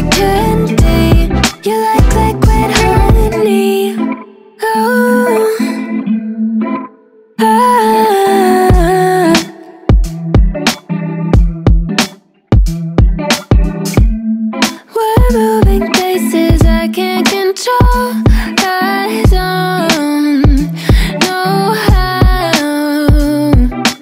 candy. You like liquid honey. Oh, ah. We're moving places I can't control. I don't know how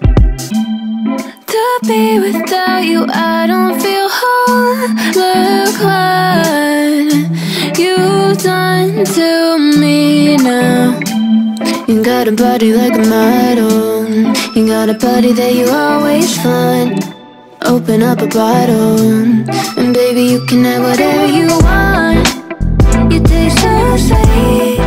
to be without you. I don't feel whole. Look what you've done to me now. You got a body like a model. You got a body that you always find. Open up a bottle, and baby, you can have whatever you want. You taste so sweet.